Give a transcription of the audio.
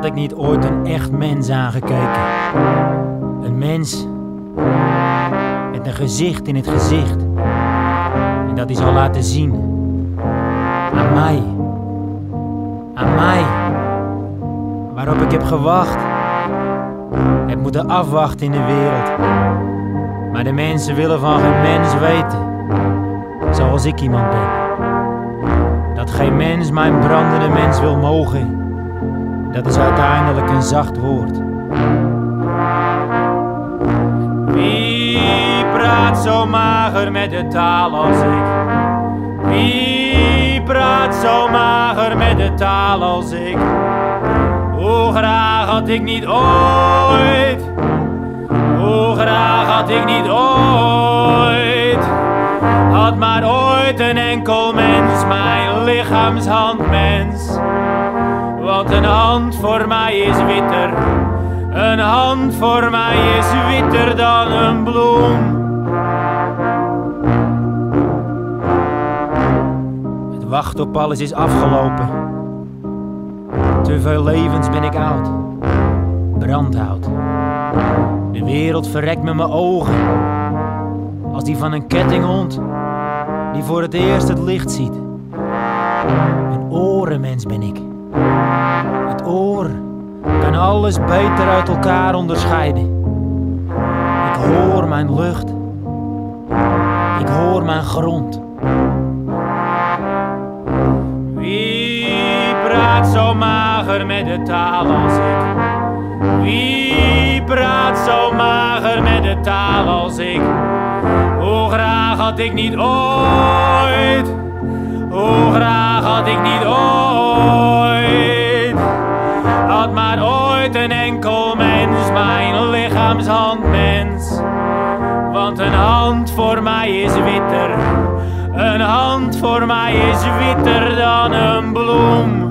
had ik niet ooit een echt mens aangekeken. Een mens met een gezicht in het gezicht. En dat is al laten zien. Aan mij. Aan mij. Waarop ik heb gewacht. Heb moeten afwachten in de wereld. Maar de mensen willen van geen mens weten. Zoals ik iemand ben. Dat geen mens mijn brandende mens wil mogen. Dat is uiteindelijk een zacht woord. Wie praat zo mager met de taal als ik? Wie praat zo mager met de taal als ik? Hoe graag had ik niet ooit, hoe graag had ik niet ooit, had maar ooit een enkel mens, mijn lichaamshandmens. Want een hand voor mij is witter, een hand voor mij is witter dan een bloem. Het wachten op alles is afgelopen. Te veel levens ben ik oud, brandhout. De wereld verrekt met mijn ogen, als die van een kettinghond die voor het eerst het licht ziet. Een orenmens ben ik. Het oor kan alles beter uit elkaar onderscheiden. Ik hoor mijn lucht, ik hoor mijn grond. Wie praat zo mager met de taal als ik? Wie praat zo mager met de taal als ik? Hoe graag had ik niet ooit, hoe graag had ik niet ooit, had maar ooit een enkel mens, mijn lichaamshandmens. Want een hand voor mij is witter, een hand voor mij is witter dan een bloem.